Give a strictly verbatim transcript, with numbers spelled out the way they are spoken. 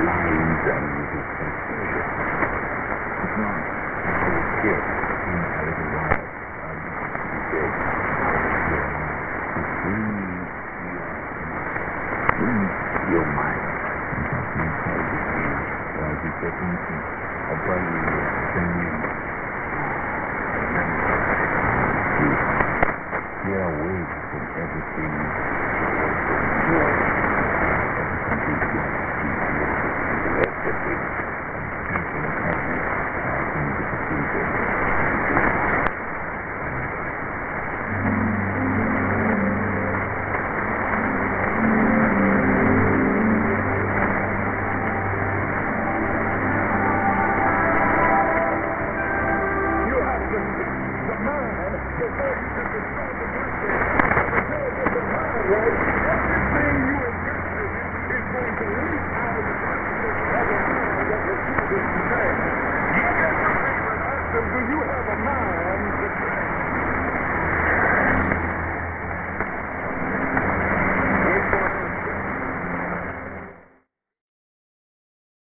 lines and his composure. It's not how it feels in a little while. Um, he said, yeah, to free your, free your mind. Something how it is. Uh, he said, for instance, a body can